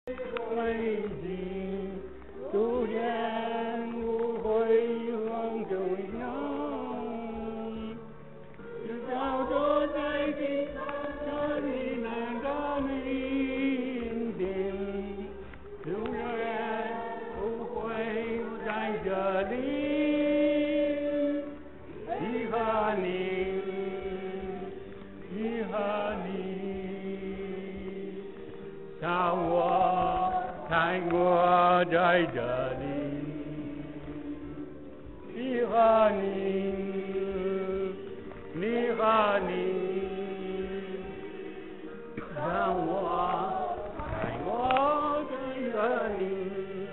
为今逐渐无悔望中央，只叫做在今这里难高明定，永远不会在这里，依靠你，依靠你，让我看我在这里，依靠你，依靠你，让我看我在这里，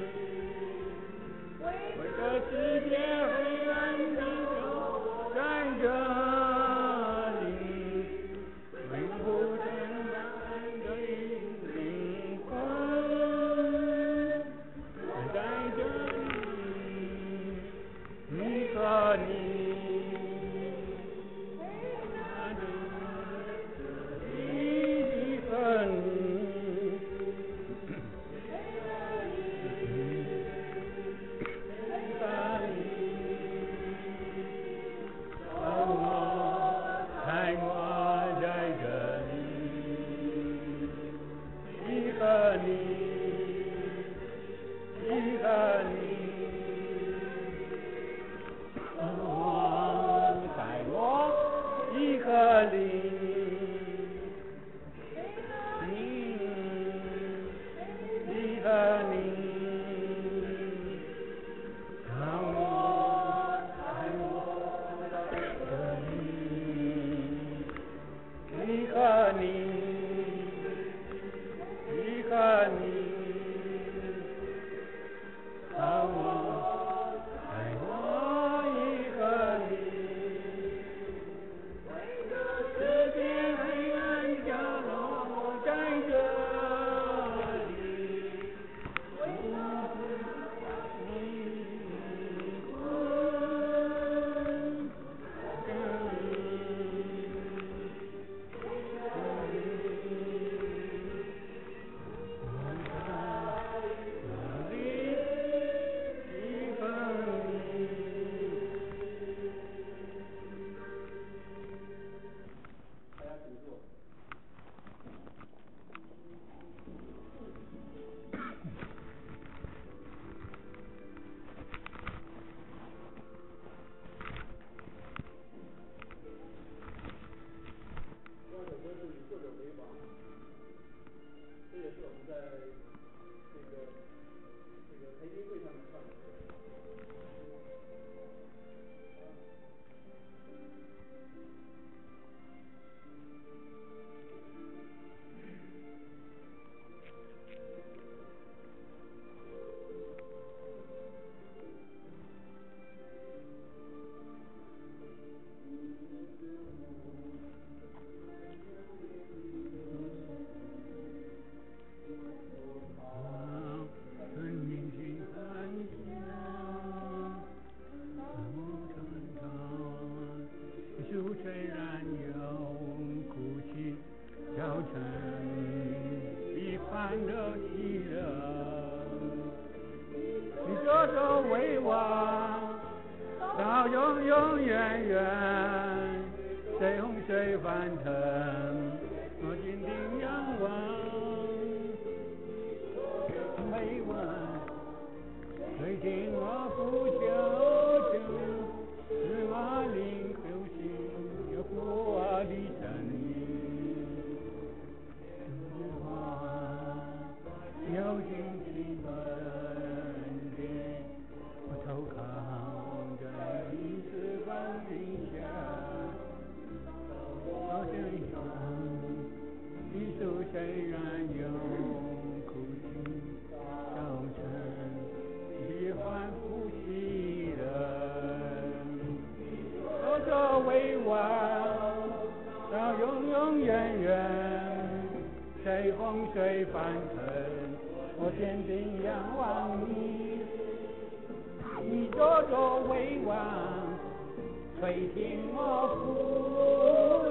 为这世界黑暗的手在这里，永不沉沦的灵魂在这里，依靠你。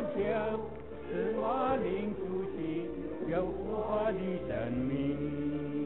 使我灵苏醒，有复活的生命。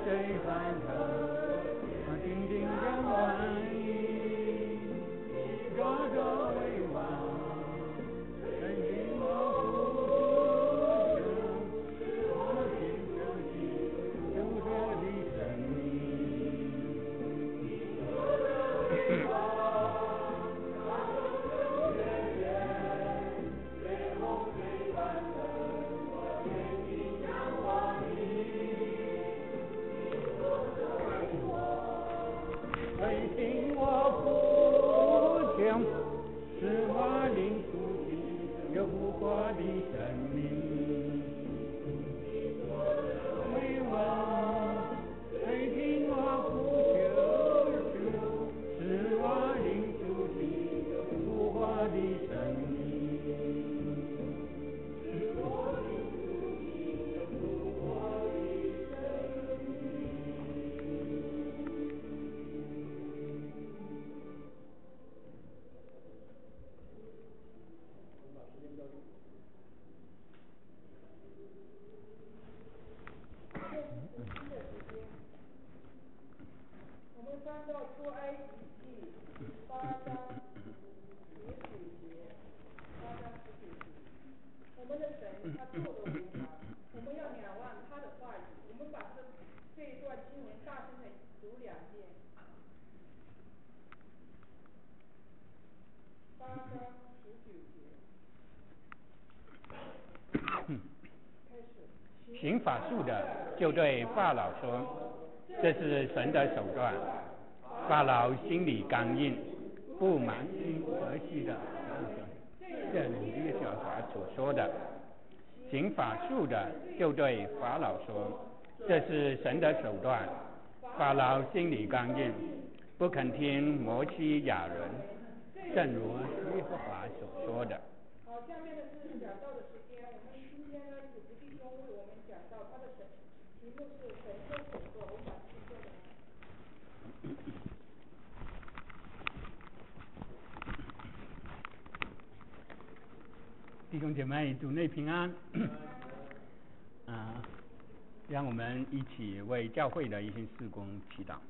水翻腾，静静仰望你，高高为王，神经我呼求，我心相信，救赎的生命。垂听我呼求，使我灵苏醒，有复活的生命。为我垂听我呼求，使我灵苏醒，有复活的生命。 我们翻到出埃及记8章19节，8章19节，我们的神他做的为王，我们要仰望他的话语。我们把这一段经文大声的读2遍。8章19节，开始。 行法术的就对法老说，这是神的手段。法老心里刚硬，不满心儿戏的这里约书亚所说的。行法术的就对法老说，这是神的手段。法老心里刚硬，不肯听摩西亚伦，正如耶和华所说的。 好，下面的是讲道的时间。我们今天呢，主持弟兄为我们讲到他的题目是神的手段。我们把题目说的。 弟兄姐妹，主内平安。让我们一起为教会的一些事工祈祷。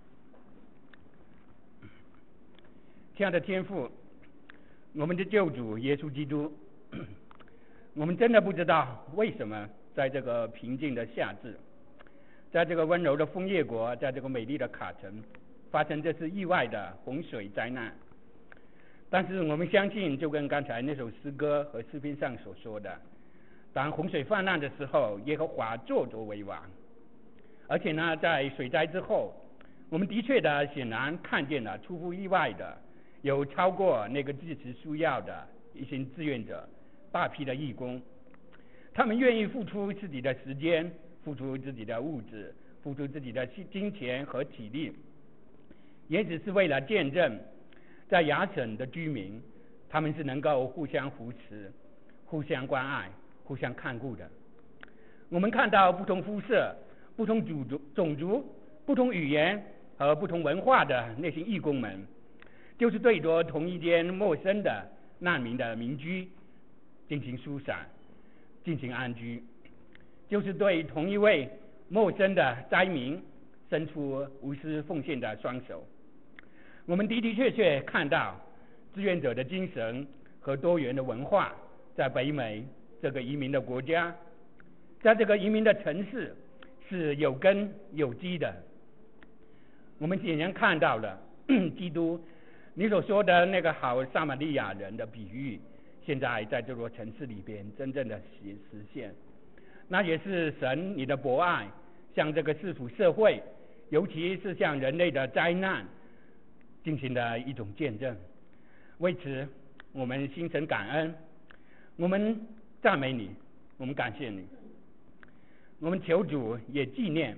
亲爱的天父，我们的救主耶稣基督，我们真的不知道为什么在这个平静的夏至，在这个温柔的枫叶国，在这个美丽的卡城，发生这次意外的洪水灾难。但是我们相信，就跟刚才那首诗歌和诗篇上所说的，当洪水泛滥的时候，耶和华坐着为王。而且呢，在水灾之后，我们的确的显然看见了出乎意外的，有超过那个支持需要的一些志愿者，大批的义工，他们愿意付出自己的时间，付出自己的物质，付出自己的金钱和体力，也只是为了见证在亚省的居民，他们是能够互相扶持、互相关爱、互相看顾的。我们看到不同肤色、不同种族、不同语言和不同文化的那些义工们，就是对着同一间陌生的难民的民居进行疏散、进行安居，就是对同一位陌生的灾民伸出无私奉献的双手。我们的的确确看到志愿者的精神和多元的文化，在北美这个移民的国家，在这个移民的城市是有根有基的。我们显然看到了基督你所说的那个好撒玛利亚人的比喻，现在在这座城市里边真正的实现。那也是神你的博爱向这个世俗社会，尤其是向人类的灾难进行的一种见证。为此我们心存感恩，我们赞美你，我们感谢你，我们求主也纪念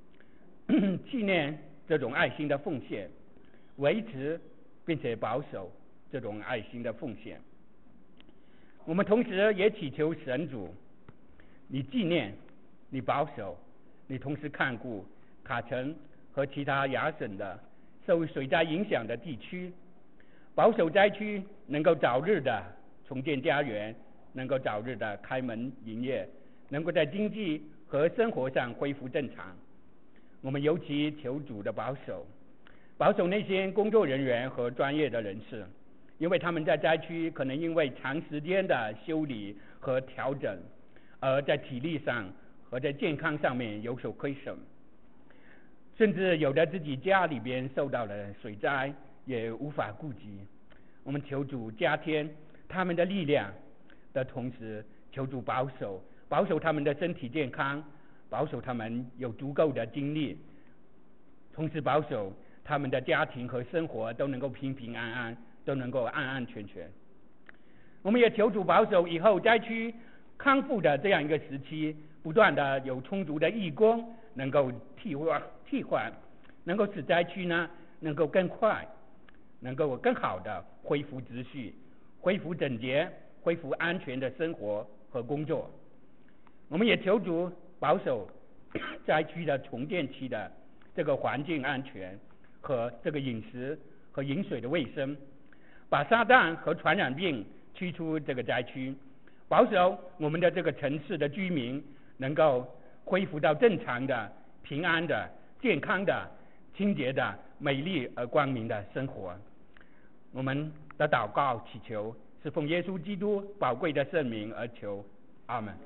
这种爱心的奉献，维持并且保守这种爱心的奉献。我们同时也祈求神主，你纪念，你保守，你同时看顾卡城和其他亚省的受水灾影响的地区，保守灾区能够早日的重建家园，能够早日的开门营业，能够在经济和生活上恢复正常。 我们尤其求主的保守那些工作人员和专业的人士，因为他们在灾区可能因为长时间的修理和调整，而在体力上和在健康上面有所亏损，甚至有的自己家里边受到了水灾，也无法顾及。我们求主加添他们的力量的同时，求主保守他们的身体健康，保守他们有足够的精力，同时保守他们的家庭和生活都能够平平安安，都能够安安全全。我们也求主保守以后灾区康复的这样一个时期，不断的有充足的义工能够替换，能够使灾区呢能够更快，能够更好的恢复秩序，恢复整洁，恢复安全的生活和工作。我们也求主保守灾区的重建期的这个环境安全和这个饮食和饮水的卫生，把撒旦和传染病驱出这个灾区，保守我们的这个城市的居民能够恢复到正常的、平安的、健康的、清洁的、美丽而光明的生活。我们的祷告祈求是奉耶稣基督宝贵的圣名而求，阿们。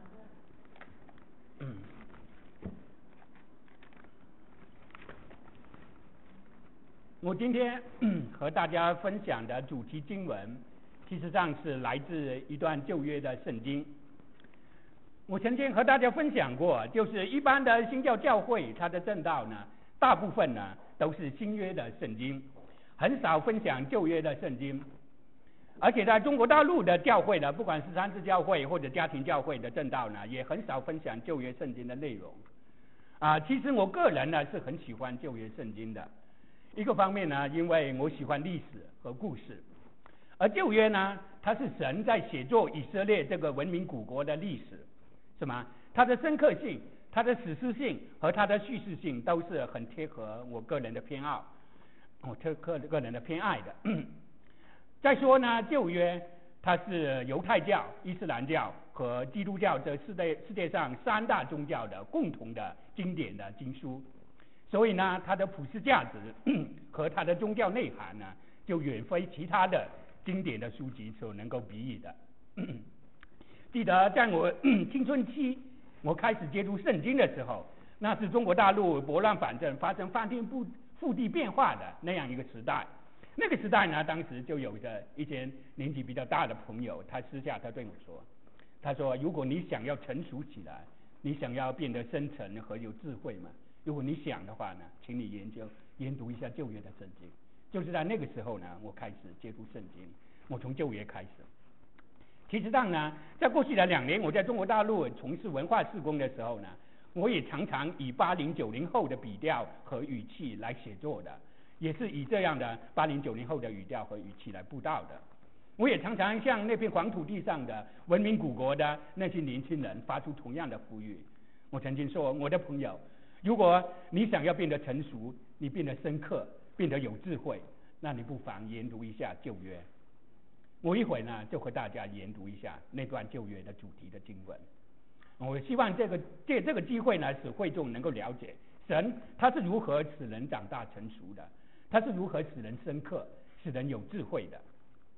我今天和大家分享的主题经文，其实上是来自一段旧约的圣经。我曾经和大家分享过，就是一般的新教会，它的正道呢，大部分呢都是新约的圣经，很少分享旧约的圣经。而且在中国大陆的教会呢，不管是三自教会或者家庭教会的正道呢，也很少分享旧约圣经的内容。其实我个人呢是很喜欢旧约圣经的。一个方面呢，因为我喜欢历史和故事，而旧约呢，它是神在写作以色列这个文明古国的历史，是吗？它的深刻性、它的史诗性和它的叙事性都是很贴合我个人的偏好，个人的偏爱的。再说呢，旧约它是犹太教、伊斯兰教和基督教这世界上三大宗教的共同的经典的经书。所以呢，它的普世价值和它的宗教内涵呢，就远非其他的经典的书籍所能够比拟的。记得在我青春期，我开始接触圣经的时候，那是中国大陆拨乱反正、发生翻天覆地变化的那样一个时代。那个时代呢，当时就有着一些年纪比较大的朋友，他私下他对我说，他说，如果你想要成熟起来，你想要变得深沉和有智慧嘛，如果你想的话呢，请你研读一下旧约的圣经。就是在那个时候呢，我开始接触圣经，我从旧约开始。其实上呢，在过去的2年，我在中国大陆从事文化事工的时候呢，我也常常以80、90后的笔调和语气来写作的，也是以这样的80、90后的语调和语气来布道的。我也常常向那片黄土地上的文明古国的那些年轻人发出同样的呼吁。我曾经说，我的朋友，如果你想要变得成熟，你变得深刻，变得有智慧，那你不妨研读一下旧约。我一会呢就和大家研读一下那段旧约的主题的经文。我希望借这个机会呢，使会众能够了解神他是如何使人长大成熟的，他是如何使人深刻、使人有智慧的。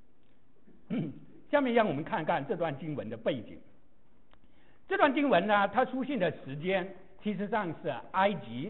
下面让我们看看这段经文的背景。这段经文呢，它出现的时间其实上是埃及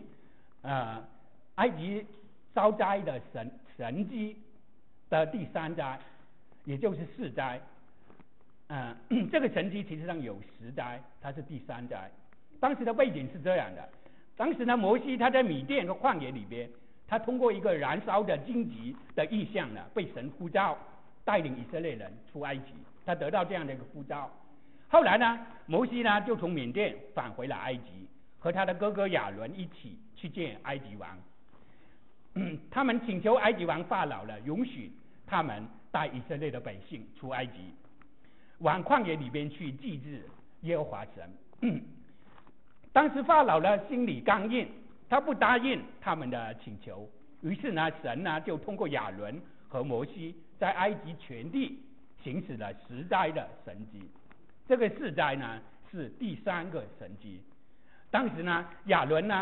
遭灾的神迹的第3灾，也就是4灾。这个神迹其实上有10灾，它是第3灾。当时的背景是这样的，当时呢，摩西他在米甸和旷野里边，他通过一个燃烧的荆棘的意象呢，被神呼召带领以色列人出埃及，他得到这样的一个呼召。后来呢，摩西呢就从缅甸返回了埃及，和他的哥哥亚伦一起去见埃及王。他们请求埃及王法老了，允许他们带以色列的百姓出埃及，往旷野里边去祭祀耶和华神。当时法老呢心里刚硬，他不答应他们的请求，于是呢，神呢就通过亚伦和摩西在埃及全地行使了10灾的神迹。这个4灾呢是第3个神迹。当时呢，亚伦呢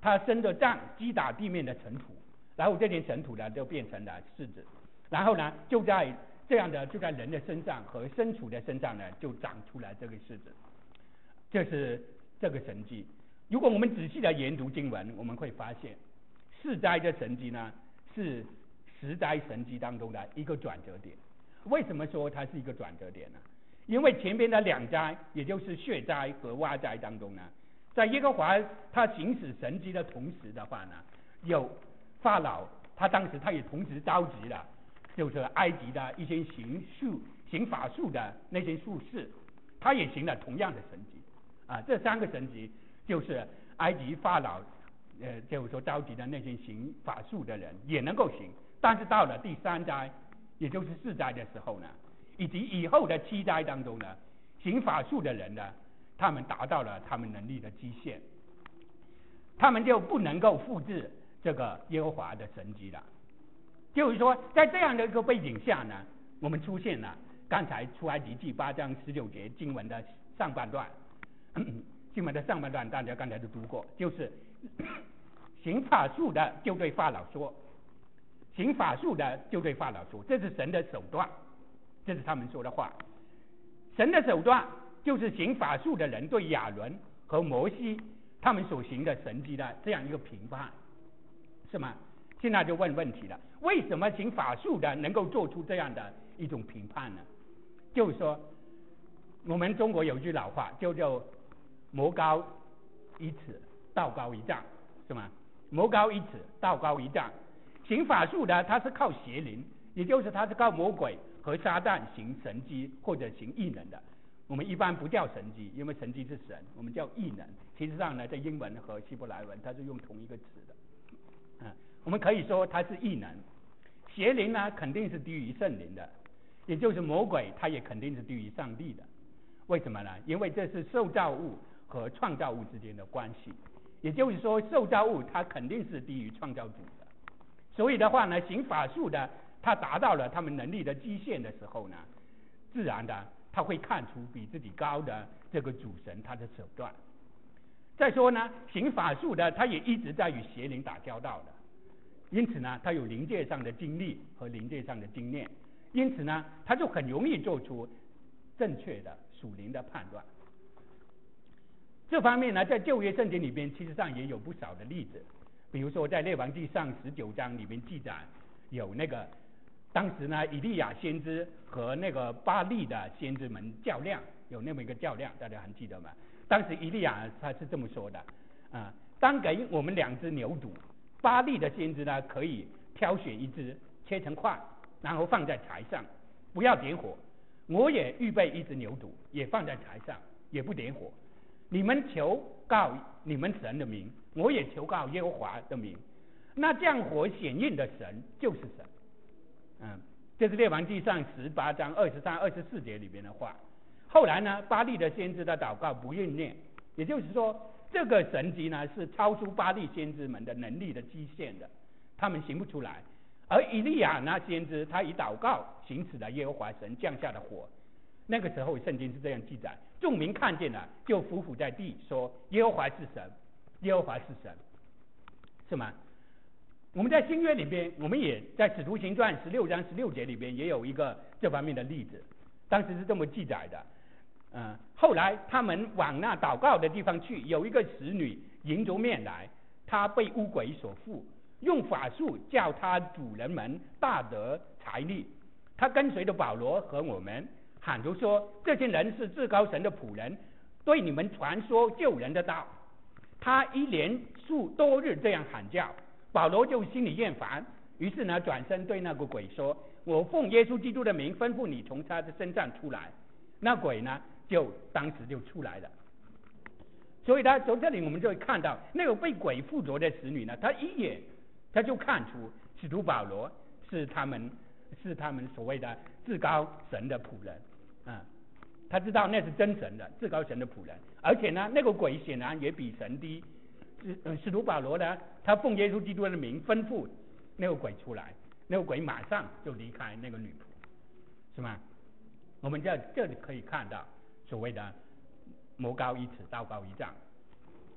他伸着杖击打地面的尘土，然后这些尘土呢就变成了柿子，然后呢就在这样的就在人的身上和牲畜的身上呢就长出来这个柿子，这是这个神迹。如果我们仔细的研读经文，我们会发现4灾的神迹呢是10灾神迹当中的一个转折点。为什么说它是一个转折点呢？因为前边的2灾，也就是血灾和蛙灾当中呢，在耶和华他行使神迹的同时的话呢，有法老他当时他也同时召集了就是埃及的一些行法术的那些术士，他也行了同样的神迹啊。这3个神迹就是埃及法老就是说召集的那些行法术的人也能够行，但是到了第3灾，也就是4灾的时候呢，以及以后的7灾当中呢，行法术的人呢，他们达到了他们能力的极限，他们就不能够复制这个耶和华的神迹了。就是说，在这样的一个背景下呢，我们出现了刚才出埃及记8章19节经文的上半段，经文的上半段大家刚才都读过，就是行法术的就对法老说，行法术的就对法老说，这是神的手段，这是他们说的话。神的手段就是行法术的人对亚伦和摩西他们所行的神迹的这样一个评判，是吗？现在就问问题了，为什么行法术的能够做出这样的一种评判呢？就是说，我们中国有句老话叫做魔高一尺，道高一丈，是吗？魔高一尺，道高一丈。行法术的他是靠邪灵，也就是他是靠魔鬼和撒旦行神迹或者行异能的。我们一般不叫神迹，因为神迹是神，我们叫异能。其实上呢，在英文和希伯来文它是用同一个词的。我们可以说它是异能。邪灵呢肯定是低于圣灵的，也就是魔鬼他也肯定是低于上帝的。为什么呢？因为这是受造物和创造物之间的关系，也就是说受造物它肯定是低于创造主的。所以的话呢，行法术的他达到了他们能力的极限的时候呢，自然的他会看出比自己高的这个主神他的手段。再说呢，行法术的他也一直在与邪灵打交道的，因此呢他有灵界上的经历和灵界上的经验，因此呢他就很容易做出正确的属灵的判断。这方面呢在旧约圣经里边其实上也有不少的例子，比如说在列王纪上19章里面记载有那个当时呢以利亚先知和那个巴力的先知们较量，有那么一个较量，大家还记得吗？当时以利亚他是这么说的当给我们2只牛犊，巴力的先知呢可以挑选1只切成块，然后放在柴上，不要点火。我也预备1只牛犊，也放在柴上，也不点火。你们求告你们神的名，我也求告耶和华的名，那降火显应的神就是神。这是列王纪上18章23、24节里边的话。后来呢，巴力的先知的祷告不应验，也就是说，这个神迹呢是超出巴力先知们的能力的极限的，他们行不出来。而以利亚呢先知，他以祷告行使了耶和华神降下的火。那个时候圣经是这样记载，众民看见了，就伏伏在地说：耶和华是神，耶和华是神，是吗？我们在新约里边，我们也在使徒行传16章16节里边也有一个这方面的例子，当时是这么记载的。后来他们往那祷告的地方去，有一个使女迎着面来，她被污鬼所附，用法术叫她主人们大得财力。她跟随着保罗和我们，喊着说：这些人是至高神的仆人，对你们传说救人的道。他一连数多日这样喊叫，保罗就心里厌烦，于是呢转身对那个鬼说：我奉耶稣基督的名吩咐你从他的身上出来。那鬼呢就当时就出来了。所以他从这里我们就会看到，那个被鬼附着的使女呢，他一眼他就看出使徒保罗是他们所谓的至高神的仆人他知道那是真神的至高神的仆人，而且呢那个鬼显然也比神低。使徒保罗呢，他奉耶稣基督的名吩咐那个鬼出来，那个鬼马上就离开那个女仆，是吗？我们在这里可以看到所谓的魔高一尺，道高一丈。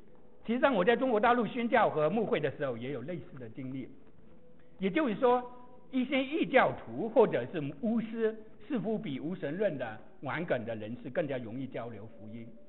其实上我在中国大陆宣教和牧会的时候也有类似的经历，也就是说，一些异教徒或者是巫师似乎比无神论的顽梗的人士更加容易交流福音，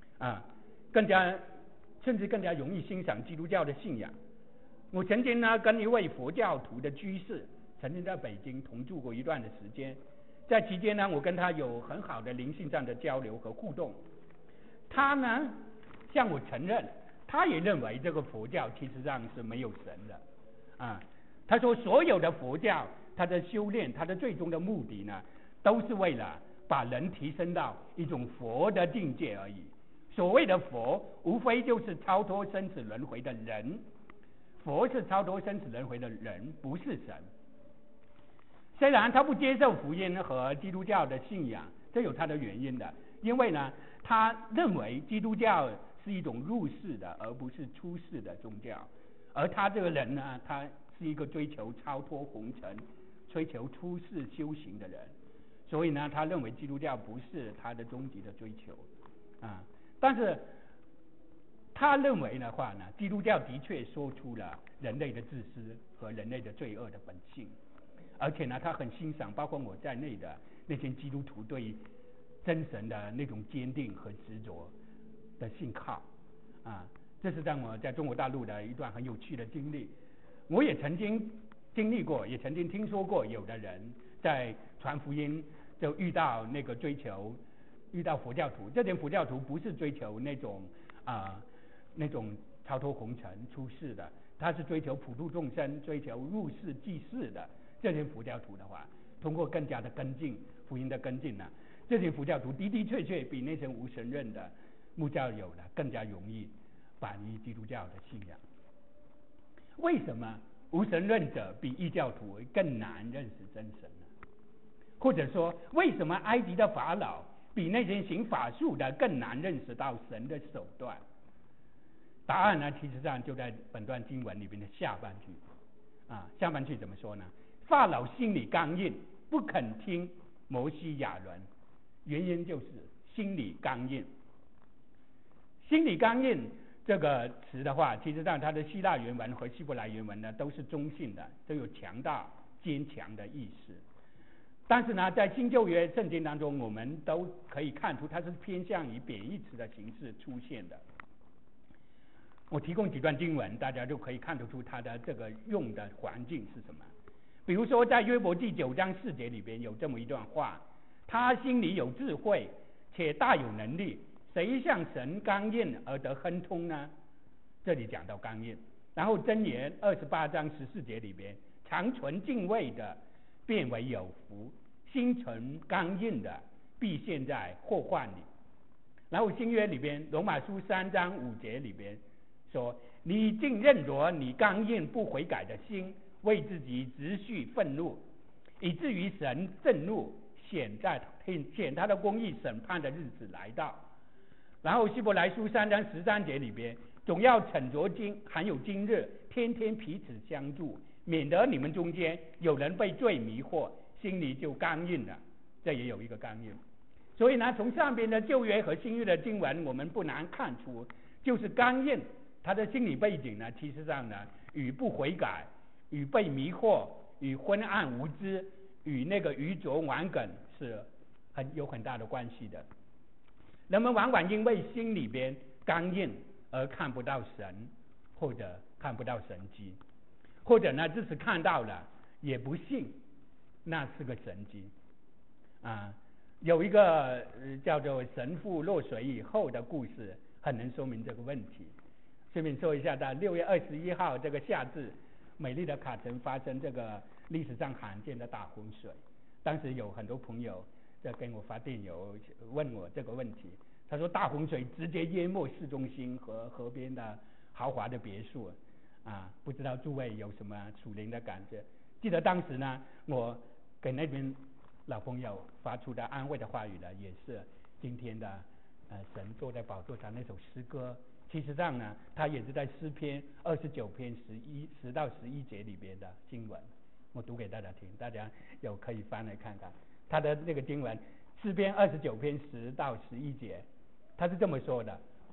甚至更加容易欣赏基督教的信仰。我曾经呢跟一位佛教徒的居士，曾经在北京同住过一段的时间，在期间呢，我跟他有很好的灵性上的交流和互动。他呢向我承认，他也认为这个佛教其实上是没有神的他说所有的佛教，他的修炼，他的最终的目的呢，都是为了把人提升到一种佛的境界而已。所谓的佛，无非就是超脱生死轮回的人。佛是超脱生死轮回的人，不是神。虽然他不接受福音和基督教的信仰，这有他的原因的，因为呢，他认为基督教是一种入世的，而不是出世的宗教。而他这个人呢，他是一个追求超脱红尘、追求出世修行的人，所以呢，他认为基督教不是他的终极的追求但是他认为的话呢，基督教的确说出了人类的自私和人类的罪恶的本性，而且呢，他很欣赏包括我在内的那些基督徒对真神的那种坚定和执着的信靠这是让我在中国大陆的一段很有趣的经历。我也曾经经历过，也曾经听说过，有的人在传福音就遇到佛教徒，这点佛教徒不是追求那种超脱红尘出世的，他是追求普度众生、追求入世济世的。这些佛教徒的话，通过更加的跟进福音的跟进呢，这些佛教徒的的确确比那些无神论的牧教友呢更加容易反依基督教的信仰。为什么无神论者比异教徒更难认识真神呢？或者说，为什么埃及的法老比那些行法术的更难认识到神的手段？答案呢，其实上就在本段经文里面的下半句下半句怎么说呢？法老心里刚硬，不肯听摩西亚伦，原因就是心里刚硬。心里刚硬这个词的话，其实上它的希腊原文和希伯来原文呢都是中性的，都有强大坚强的意思。但是呢，在新旧约圣经当中，我们都可以看出它是偏向于贬义词的形式出现的。我提供几段经文，大家就可以看得出它的这个用的环境是什么。比如说在约伯记9章4节里边有这么一段话：他心里有智慧，且大有能力，谁向神刚硬而得亨通呢？这里讲到刚硬。然后箴言28章14节里边，常存敬畏的变为有福，心存刚硬的必陷在祸患里。然后新约里边罗马书3章5节里边说，你竟认着你刚硬不悔改的心，为自己直续愤怒，以至于神震怒，显他的公义审判的日子来到。然后希伯来书3章13节里边，总要趁着还有今日，天天彼此相助，免得你们中间有人被罪迷惑，心里就刚硬了。这也有一个刚硬。所以呢，从上边的旧约和新约的经文，我们不难看出，就是刚硬他的心理背景呢，其实上呢，与不悔改、与被迷惑、与昏暗无知、与那个愚拙顽梗是有很大的关系的。人们往往因为心里边刚硬而看不到神，或者看不到神迹，或者呢，即使看到了也不信那是个神迹有一个叫做神父落水以后的故事，很能说明这个问题。顺便说一下，在6月21号这个夏至，美丽的卡城发生这个历史上罕见的大洪水。当时有很多朋友在跟我发电邮问我这个问题。他说大洪水直接淹没市中心和河边的豪华的别墅不知道诸位有什么属灵的感觉？记得当时呢，我给那边老朋友发出的安慰的话语呢，也是今天的神坐在宝座上那首诗歌。其实上呢，它也是在诗篇29篇10到11节里边的经文，我读给大家听，大家有可以翻来看看。他的那个经文，诗篇29篇10到11节，他是这么说的：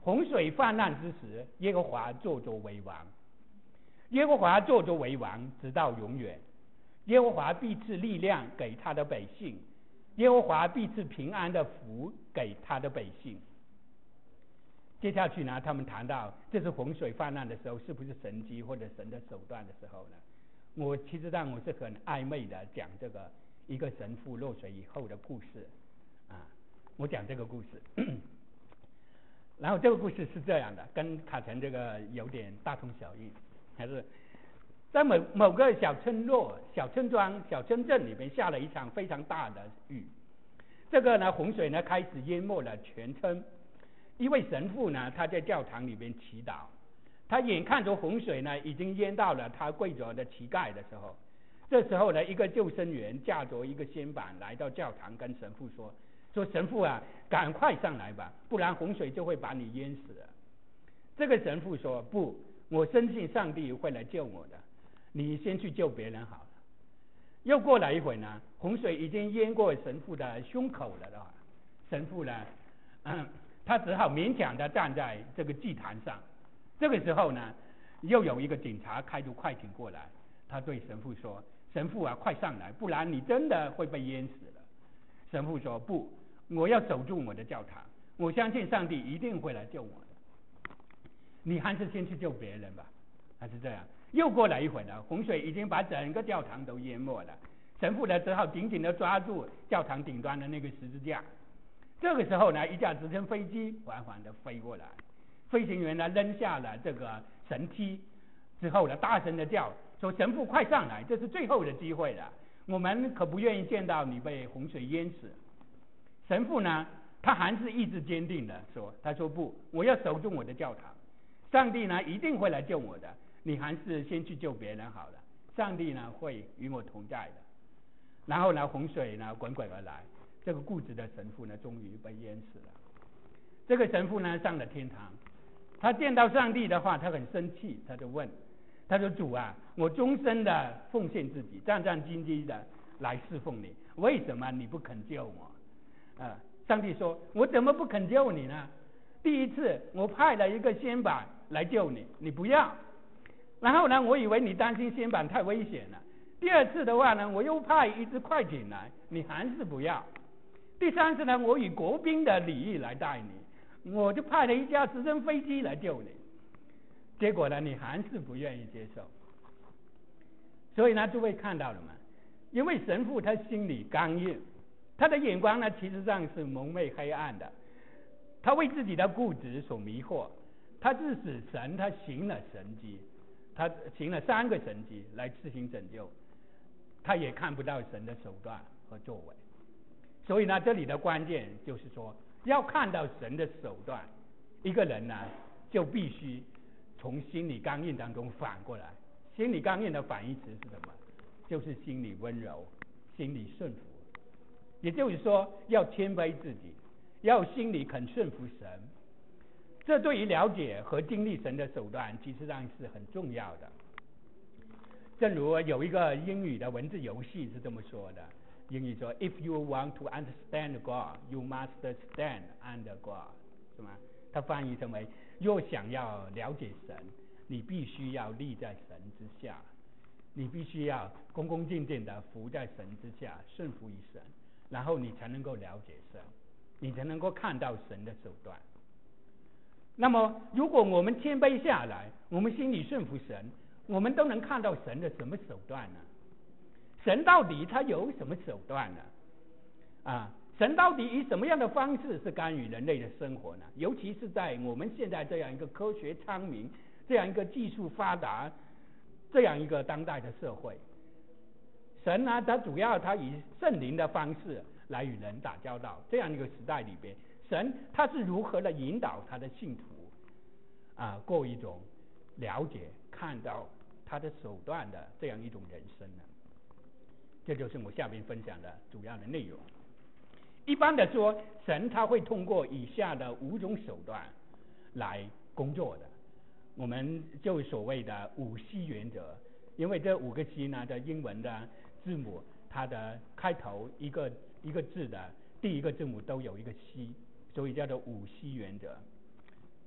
洪水泛滥之时，耶和华坐着为王，耶和华坐着为王，直到永远。耶和华必赐力量给他的百姓，耶和华必赐平安的福给他的百姓。接下去呢，他们谈到这是洪水泛滥的时候，是不是神迹或者神的手段的时候呢？我其实上我是很暧昧的讲这个一个神父落水以后的故事啊，我讲这个故事。然后这个故事是这样的，跟卡城这个有点大同小异，还是在某个小村落、小村庄、小村镇里面下了一场非常大的雨，这个呢洪水呢开始淹没了全村。一位神父呢，他在教堂里面祈祷，他眼看着洪水呢已经淹到了他跪着的膝盖的时候，这时候呢，一个救生员驾着一个舷板来到教堂，跟神父说神父啊，赶快上来吧，不然洪水就会把你淹死了。这个神父说不，我深信上帝会来救我的，你先去救别人好了。又过了一会呢，洪水已经淹过神父的胸口了的话，神父呢他只好勉强的站在这个祭坛上。这个时候呢，又有一个警察开着快艇过来，他对神父说，神父啊，快上来，不然你真的会被淹死了。神父说不，我要守住我的教堂，我相信上帝一定会来救我的，你还是先去救别人吧。还是这样。又过了一会呢，洪水已经把整个教堂都淹没了，神父呢只好紧紧的抓住教堂顶端的那个十字架。这个时候呢，一架直升飞机缓缓的飞过来，飞行员呢扔下了这个绳梯之后呢，大声的叫说，神父快上来，这是最后的机会了，我们可不愿意见到你被洪水淹死。神父呢，他还是意志坚定的说，他说不，我要守住我的教堂，上帝呢一定会来救我的，你还是先去救别人好了，上帝呢会与我同在的。然后呢，洪水呢滚滚而来，这个固执的神父呢终于被淹死了。这个神父呢上了天堂，他见到上帝的话，他很生气，他就问，他说主啊，我终身的奉献自己，战战兢兢的来侍奉你，为什么你不肯救我？上帝说，我怎么不肯救你呢？第一次我派了一个舷板来救你，你不要，然后呢，我以为你担心舷板太危险了，第二次的话呢，我又派一只快艇来，你还是不要，第三次呢，我以国宾的礼仪来待你，我就派了一架直升飞机来救你，结果呢，你还是不愿意接受。所以呢，诸位看到了吗？因为神父他心里刚硬，他的眼光呢其实上是蒙昧黑暗的，他为自己的固执所迷惑，他致使神他行了神迹，他行了3个神迹来施行拯救，他也看不到神的手段和作为。所以呢，这里的关键就是说，要看到神的手段，一个人呢就必须从心理刚硬当中反过来。心理刚硬的反义词是什么？就是心理温柔，心理顺服。也就是说，要谦卑自己，要心里肯顺服神。这对于了解和经历神的手段，其实上是很重要的。正如有一个英语的文字游戏是这么说的，英语说 ，If you want to understand God, you must stand under God， 是吗？它翻译成为，若想要了解神，你必须要立在神之下，你必须要恭恭敬敬的服在神之下，顺服于神，然后你才能够了解神，你才能够看到神的手段。那么，如果我们谦卑下来，我们心里顺服神，我们都能看到神的什么手段呢？神到底他有什么手段呢？神到底以什么样的方式是干预人类的生活呢？尤其是在我们现在这样一个科学昌明、这样一个技术发达、这样一个当代的社会，神呢，他主要他以圣灵的方式来与人打交道。这样一个时代里边，神他是如何的引导他的信徒过一种了解、看到他的手段的这样一种人生呢？这就是我下面分享的主要的内容。一般的说，神他会通过以下的5种手段来工作的，我们就所谓的5C原则。因为这5个 C 呢的英文的字母，它的开头一个字的第一个字母都有一个 C， 所以叫做5C原则。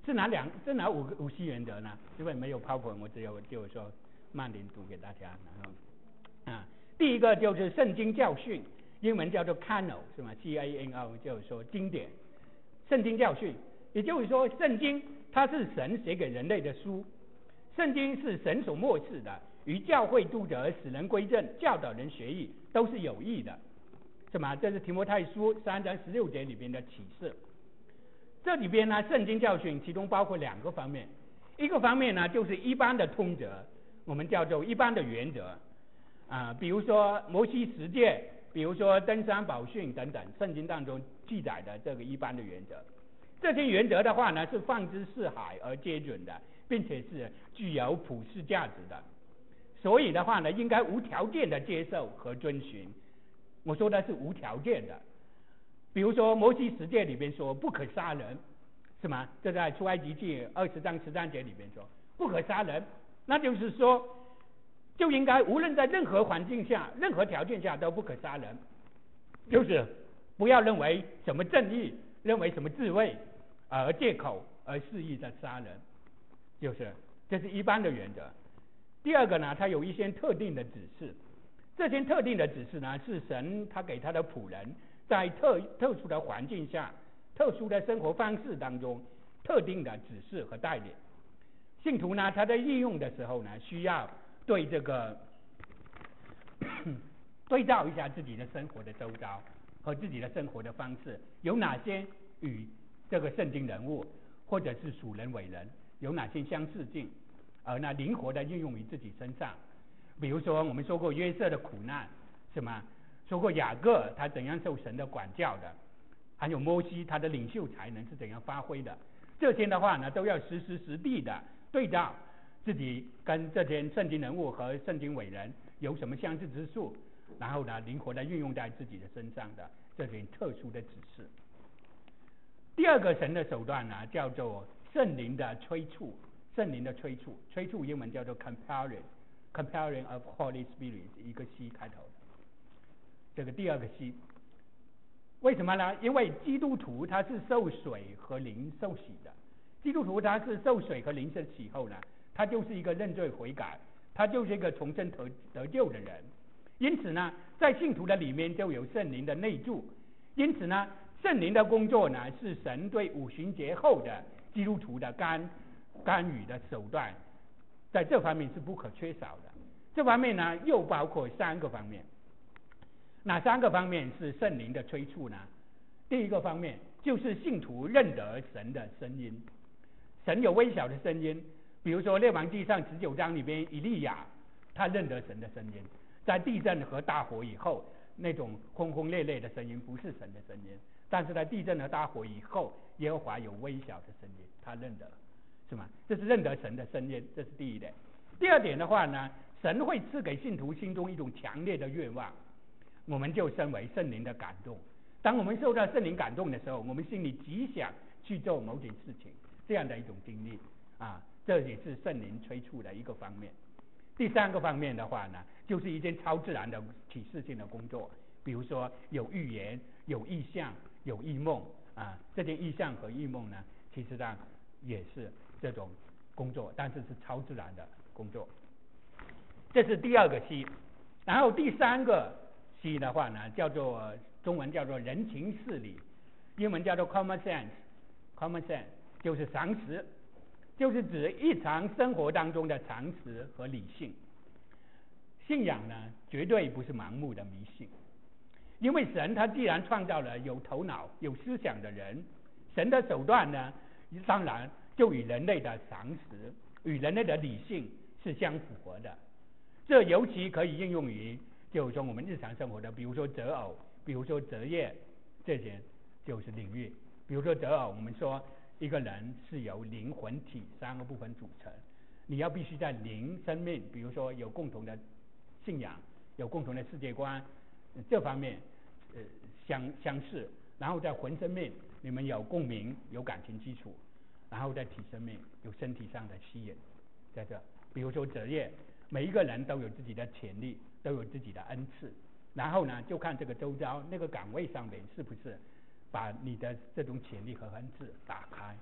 是哪五系原则呢？因为没有 PowerPoint， 我就说慢点读给大家。然后第一个就是圣经教训，英文叫做 Canon 是吗 ？CANO 就是说经典，圣经教训，也就是说圣经它是神写给人类的书，圣经是神所默示的，与教会督责、使人归正、教导人学义，都是有益的，是吗？这是提摩太书3章16节里边的启示。这里边呢，圣经教训其中包括2个方面，一个方面呢就是一般的通则，我们叫做一般的原则比如说摩西十诫，比如说登山宝训等等，圣经当中记载的这个一般的原则。这些原则的话呢，是放之四海而皆准的，并且是具有普世价值的，所以的话呢，应该无条件的接受和遵循。我说的是无条件的。比如说摩西十诫里边说不可杀人，是吗？这在出埃及记20章13节里边说不可杀人，那就是说就应该无论在任何环境下、任何条件下都不可杀人，就是不要认为什么正义、认为什么自卫而借口而肆意的杀人，就是这是一般的原则。第二个呢，它有一些特定的指示，这些特定的指示呢，是神他给他的仆人在特殊的环境下、特殊的生活方式当中特定的指示和带领。信徒呢，他在应用的时候呢，需要对这个对照一下自己的生活的周遭和自己的生活的方式，有哪些与这个圣经人物或者是属人伟人有哪些相似性，而那灵活的应用于自己身上。比如说我们说过约瑟的苦难，是吗？说过雅各他怎样受神的管教的，还有摩西他的领袖才能是怎样发挥的，这些的话呢，都要实时实地的对照自己跟这些圣经人物和圣经伟人有什么相似之处，然后呢，灵活的运用在自己的身上的这些特殊的指示。第二个神的手段呢，叫做圣灵的催促。圣灵的催促，催促英文叫做 compelling of Holy Spirit， 一个 C 开头的，这个第二个 C。为什么呢？因为基督徒他是受水和灵受洗的，基督徒他是受水和灵受洗后呢，他就是一个认罪悔改，他就是一个重生得救的人。因此呢，在信徒的里面就有圣灵的内住。因此呢，圣灵的工作呢，是神对五旬节后的基督徒的干预的手段，在这方面是不可缺少的。这方面呢，又包括3个方面。哪3个方面是圣灵的催促呢？第一个方面就是信徒认得神的声音，神有微小的声音，比如说列王纪上19章里边，以利亚他认得神的声音，在地震和大火以后，那种轰轰烈烈的声音不是神的声音，但是在地震和大火以后，耶和华有微小的声音，他认得，是吗？这是认得神的声音，这是第一点。第二点的话呢，神会赐给信徒心中一种强烈的愿望，我们就称为圣灵的感动。当我们受到圣灵感动的时候，我们心里极想去做某件事情，这样的一种经历这也是圣灵催促的一个方面。第3个方面的话呢，就是一件超自然的启示性的工作，比如说有预言、有异象、有异梦这件异象和异梦呢，其实上也是这种工作，但是是超自然的工作。这是第2个 C。 然后第3个 C 的话呢，中文叫做人情事理，英文叫做 common sense 就是常识，就是指日常生活当中的常识和理性。信仰呢，绝对不是盲目的迷信，因为神他既然创造了有头脑有思想的人，神的手段呢，当然就与人类的常识与人类的理性是相符合的。这尤其可以应用于就是说我们日常生活的，比如说择偶，比如说择业，这些就是领域。比如说择偶，我们说一个人是由灵魂体3个部分组成，你要必须在灵生命，比如说有共同的信仰，有共同的世界观，这方面相似，然后在魂生命你们有共鸣，有感情基础，然后在体生命有身体上的吸引，在这比如说择业，每一个人都有自己的潜力，都有自己的恩赐，然后呢就看这个周遭那个岗位上面是不是把你的这种潜力和恩赐打开，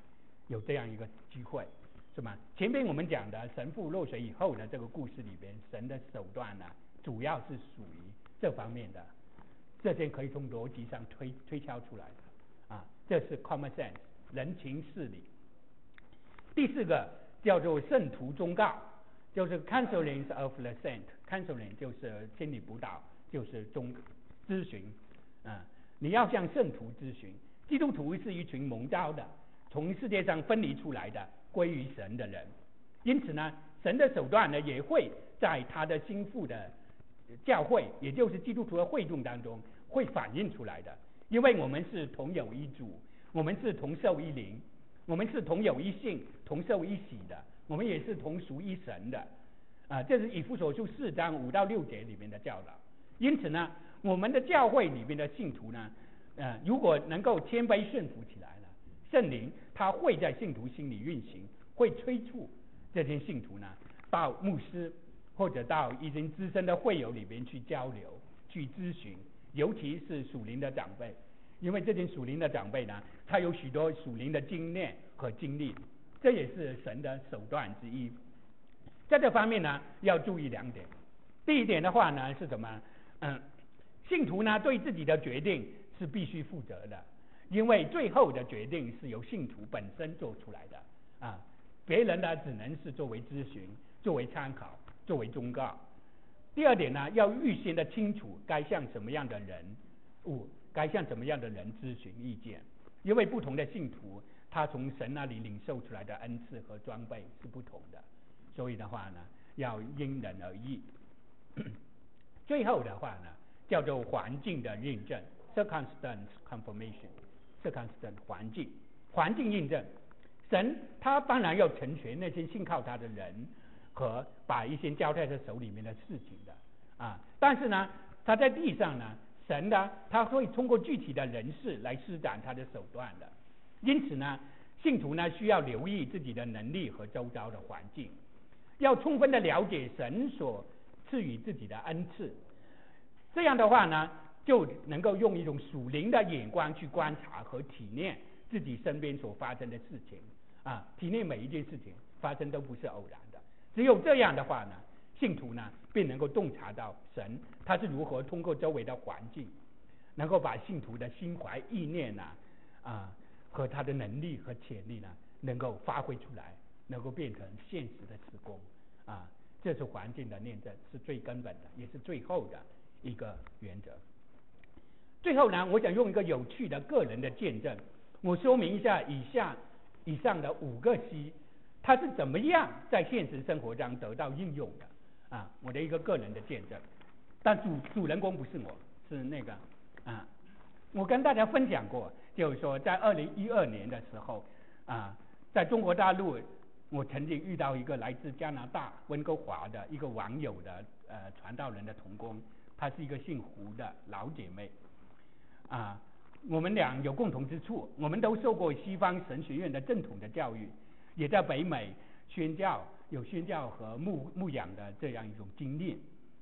有这样一个机会，是吗？前面我们讲的神父落水以后的这个故事里边，神的手段呢，主要是属于这方面的，这些可以从逻辑上推敲出来的啊，这是 common sense 人情事理。第四个叫做圣徒忠告，就是 counseling of the saint，counseling 就是心理辅导，就是咨询啊，你要向圣徒咨询。基督徒是一群蒙召的，从世界上分离出来的，归于神的人，因此呢，神的手段呢，也会在他的心腹的教会，也就是基督徒的会众当中会反映出来的。因为我们是同有一主，我们是同受一灵，我们是同有一性，同受一洗的，我们也是同属一神的啊，这是以弗所书4章5到6节里面的教导。因此呢，我们的教会里面的信徒呢，如果能够谦卑顺服起来了，圣灵他会在信徒心里运行，会催促这些信徒呢到牧师或者到一些资深的会友里边去交流、去咨询，尤其是属灵的长辈，因为这些属灵的长辈呢，他有许多属灵的经验和经历，这也是神的手段之一。在这方面呢，要注意2点。第一点的话呢是什么？信徒呢对自己的决定是必须负责的，因为最后的决定是由信徒本身做出来的啊，别人呢只能是作为咨询、作为参考、作为忠告。第二点呢，要预先的清楚该向什么样的人该向什么样的人咨询意见，因为不同的信徒他从神那里领受出来的恩赐和装备是不同的，所以的话呢，要因人而异。最后的话呢，叫做环境的印证 （circumstance confirmation）。circumstance 环境印证，神他当然要成全那些信靠他的人和把一些交在他手里面的事情的啊，但是呢，他在地上呢，神呢他会通过具体的人事来施展他的手段的。因此呢，信徒呢需要留意自己的能力和周遭的环境，要充分的了解神所赐予自己的恩赐，这样的话呢，就能够用一种属灵的眼光去观察和体验自己身边所发生的事情啊，体验每一件事情发生都不是偶然的。只有这样的话呢，信徒呢便能够洞察到神他是如何通过周围的环境，能够把信徒的心怀意念和他的能力和潜力呢，能够发挥出来，能够变成现实的事工啊。这是环境的验证，是最根本的，也是最后的一个原则。最后呢，我想用一个有趣的个人的见证，我说明一下以上的5个 C， 它是怎么样在现实生活中得到应用的啊，我的一个个人的见证。但主人公不是我，是那个啊，我跟大家分享过，就是说在2012年的时候啊，在中国大陆，我曾经遇到一个来自加拿大温哥华的一个网友的传道人的同工，她是一个姓胡的老姐妹啊，我们俩有共同之处，我们都受过西方神学院的正统的教育，也在北美有宣教和牧养的这样一种经历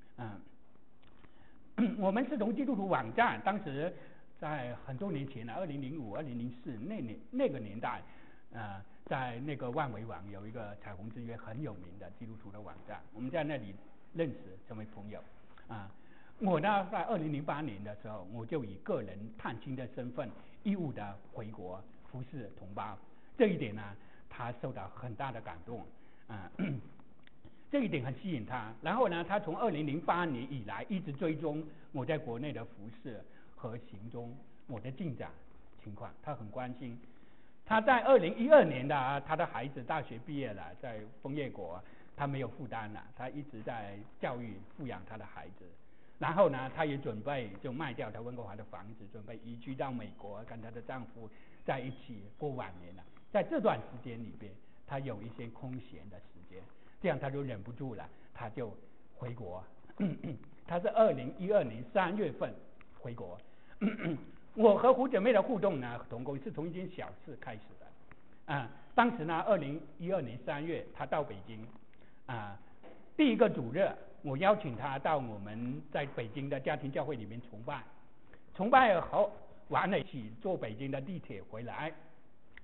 我们是从基督徒网站，当时在很多年前2005、2004那个年代在那个万维网有一个彩虹之约很有名的基督徒的网站，我们在那里认识成为朋友我呢在2008年的时候，我就以个人探亲的身份义务的回国服侍同胞，这一点呢他受到很大的感动这一点很吸引他。然后呢，他从2008年以来一直追踪我在国内的服侍和行踪，我的进展情况，他很关心。他在2012年的他的孩子大学毕业了，在枫叶国，他没有负担了，他一直在教育抚养他的孩子。然后呢，他也准备就卖掉他温哥华的房子，准备移居到美国，跟他的丈夫在一起过晚年了。在这段时间里边，他有一些空闲的时间，这样他就忍不住了，他就回国。他是2012年3月份回国。我和胡姐妹的互动呢，同工是从一件小事开始的当时呢，2012年3月，他到北京第一个主日，我邀请他到我们在北京的家庭教会里面崇拜后完了一起坐北京的地铁回来。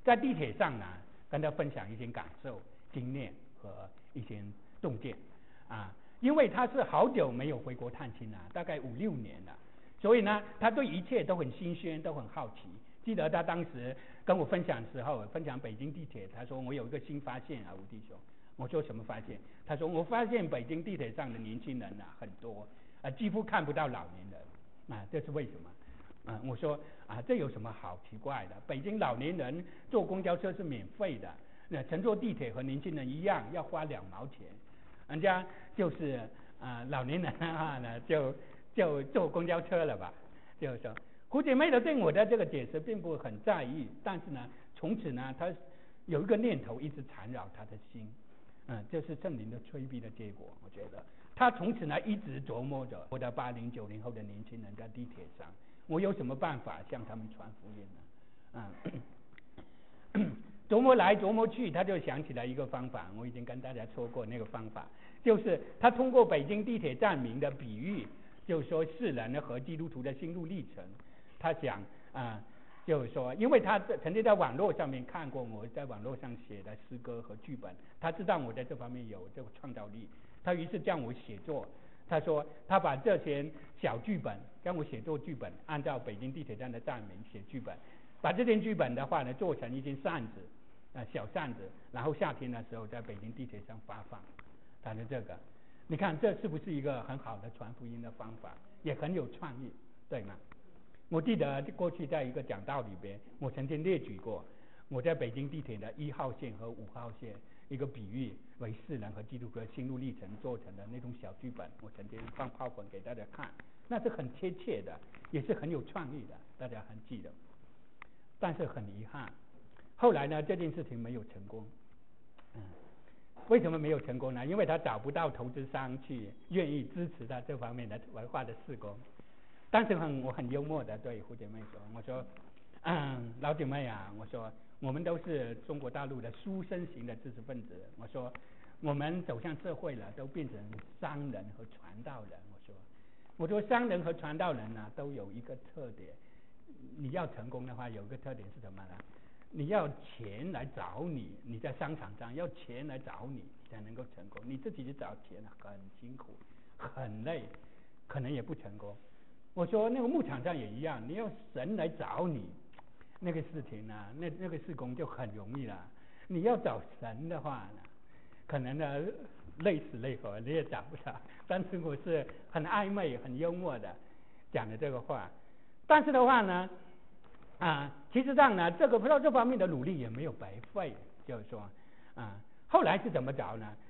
在地铁上呢，跟他分享一些感受、经验和一些洞见啊。因为他是好久没有回国探亲了，大概5-6年了，所以呢，他对一切都很新鲜，都很好奇。记得他当时跟我分享的时候，分享北京地铁，他说我有一个新发现啊，吴弟兄。我说什么发现？他说我发现北京地铁上的年轻人啊很多，几乎看不到老年人啊，这是为什么？我说这有什么好奇怪的？北京老年人坐公交车是免费的，那乘坐地铁和年轻人一样要花2毛钱，人家就是老年人呢就坐公交车了吧？就是说，胡姐妹的对我的这个解释并不很在意，但是呢，从此呢，他有一个念头一直缠绕他的心。这是圣灵的催逼的结果。我觉得他从此呢一直琢磨着我的80、90后的年轻人在地铁上，我有什么办法向他们传福音呢？琢磨来琢磨去，他就想起来一个方法，我已经跟大家说过那个方法，就是他通过北京地铁站名的比喻，就是说世人和基督徒的心路历程，他想就是说，因为他曾经在网络上面看过我在网络上写的诗歌和剧本，他知道我在这方面有这个创造力，他于是叫我写作。他说他把这些小剧本，让我写作剧本，按照北京地铁站的站名写剧本，把这些剧本的话呢做成一件扇子，小扇子，然后夏天的时候在北京地铁上发放。他的这个，你看这是不是一个很好的传福音的方法，也很有创意，对吗？我记得过去在一个讲道里边，我曾经列举过我在北京地铁的1号线和5号线一个比喻为世人和基督徒的心路历程做成的那种小剧本，我曾经放泡粉给大家看，那是很贴切的，也是很有创意的，大家还记得。但是很遗憾，后来呢这件事情没有成功。为什么没有成功呢？因为他找不到投资商去愿意支持他这方面的文化的事工。当时我很幽默的对胡姐妹说，我说老姐妹啊，我说我们都是中国大陆的书生型的知识分子，我说我们走向社会了，都变成商人和传道人。我说商人和传道人呢都有一个特点，你要成功的话有一个特点是什么呢？你要钱来找你，你在商场上要钱来找你才能够成功，你自己去找钱很辛苦很累，可能也不成功。我说那个牧场上也一样，你要神来找你，那个事情呢，那个事工就很容易了。你要找神的话呢，可能呢累死累活你也找不到。但是我是很暧昧很幽默的讲的这个话，但是的话呢其实上呢这方面的努力也没有白费，就是说后来是怎么着呢？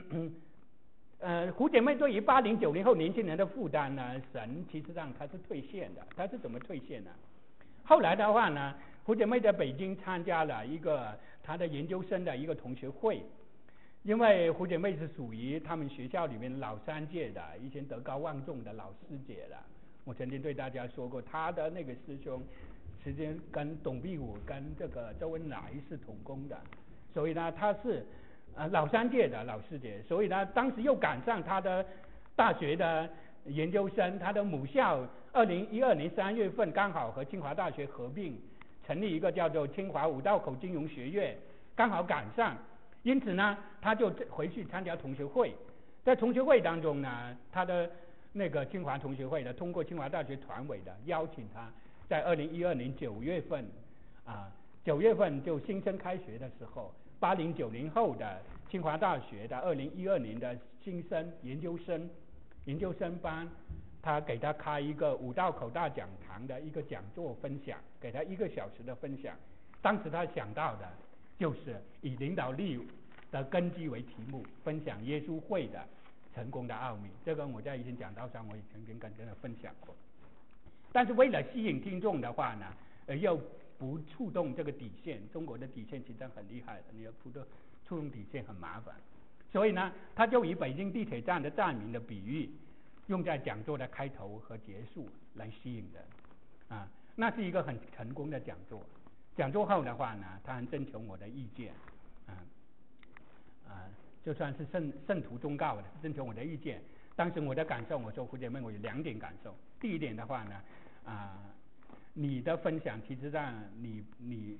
胡姐妹对于80、90后年轻人的负担呢，神其实上他是兑现的。他是怎么兑现呢？后来的话呢，胡姐妹在北京参加了一个她的研究生的一个同学会，因为胡姐妹是属于他们学校里面老3届的一些德高望重的老师姐了。我曾经对大家说过，她的那个师兄实际上跟董必武跟这个周恩来是同工的，所以呢他是老3届的老师姐，所以呢当时又赶上他的大学的研究生，他的母校2012年3月份刚好和清华大学合并，成立一个叫做清华五道口金融学院，刚好赶上，因此呢他就回去参加同学会。在同学会当中呢，他的那个清华同学会呢通过清华大学团委的邀请他，在2012年9月份9月份就新生开学的时候，80、90后的清华大学的2012年的新生研究生班，他给他开一个五道口大讲堂的一个讲座分享，给他1个小时的分享。当时他想到的就是以领导力的根基为题目，分享耶稣会的成功的奥秘。这个我在以前讲道上我也曾经跟大家分享过。但是为了吸引听众的话呢，又不触动这个底线，中国的底线其实很厉害的，你要触动底线很麻烦，所以呢他就以北京地铁站的站名的比喻用在讲座的开头和结束来吸引人那是一个很成功的讲座。讲座后的话呢，他很征求我的意见就算是圣徒忠告的征求我的意见。当时我的感受，我说胡姐妹我有2点感受。第一点的话呢你的分享其实上你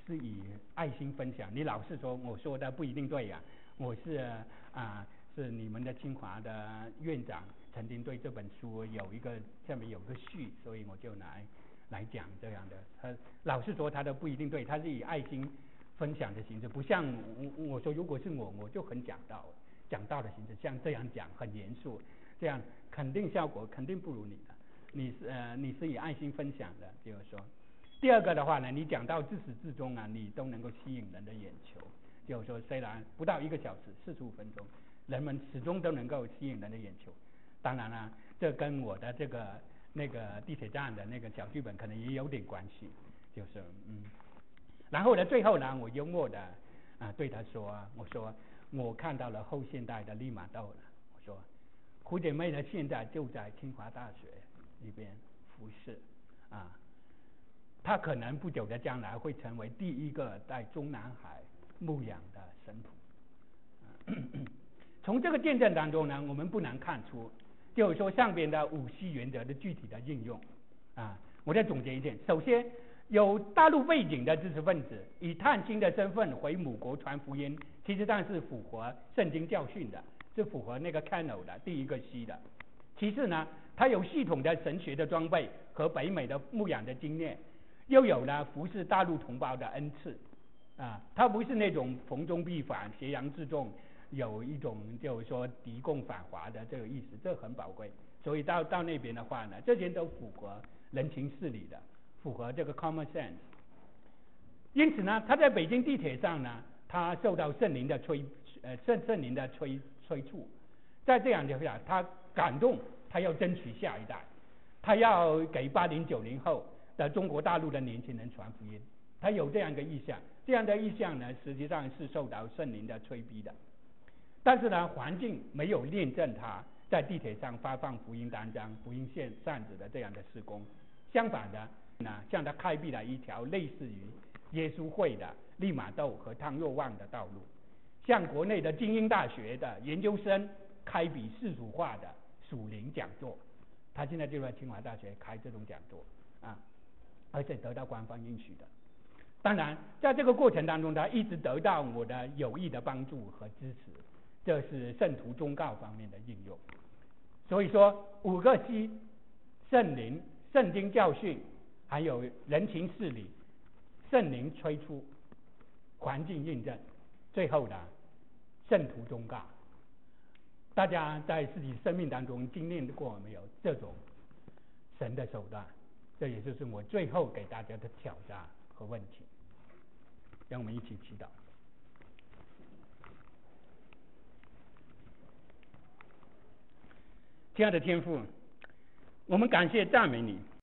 是以爱心分享。你老是说我说的不一定对呀、我是是你们的清华的院长，曾经对这本书下面有个序，所以我就来讲这样的。他老是说他的不一定对，他是以爱心分享的形式，不像我说如果是我就很讲道的形式，像这样讲很严肃，这样肯定效果肯定不如你的。你是以爱心分享的，就是说。第二个的话呢，你讲到自始至终你都能够吸引人的眼球，就是说虽然不到1个小时45分钟，人们始终都能够吸引人的眼球。当然了，这跟我的那个地铁站的那个小剧本可能也有点关系，就是然后呢，最后呢，我幽默的对他说，我说我看到了后现代的利玛窦了，我说胡姐妹呢现在就在清华大学里边服侍他可能不久的将来会成为第一个在中南海牧养的神父。从这个见证当中呢，我们不难看出，就是说上边的5C原则的具体的应用我再总结一点，首先有大陆背景的知识分子以探亲的身份回母国传福音，其实上是符合圣经教训的，是符合那个 Canon 的第一个 C 的。其次呢，他有系统的神学的装备和北美的牧养的经验，又有呢服侍大陆同胞的恩赐他不是那种逢中必反、挟洋自重，有一种就是说敌共反华的这个意思，这很宝贵。所以到那边的话呢，这些都符合人情事理的，符合这个 common sense。因此呢，他在北京地铁上呢，他受到圣灵的催促，在这样的下，他感动，他要争取下一代，他要给80、90后的中国大陆的年轻人传福音，他有这样一个意向。这样的意向呢，实际上是受到圣灵的催逼的。但是呢，环境没有验证他在地铁上发放福音单张、福音扇子的这样的事工。相反的向他开辟了一条类似于耶稣会的利玛窦和汤若望的道路，向国内的精英大学的研究生开辟世俗化的属灵讲座。他现在就在清华大学开这种讲座而且得到官方允许的。当然在这个过程当中，他一直得到我的有益的帮助和支持，这是圣徒忠告方面的应用。所以说5个 C： 圣灵、圣经教训，还有人情事理、圣灵催促、环境印证，最后的圣徒忠告。大家在自己生命当中经历过没有这种神的手段？这也就是我最后给大家的挑战和问题。让我们一起祈祷。亲爱的天父，我们感谢赞美你，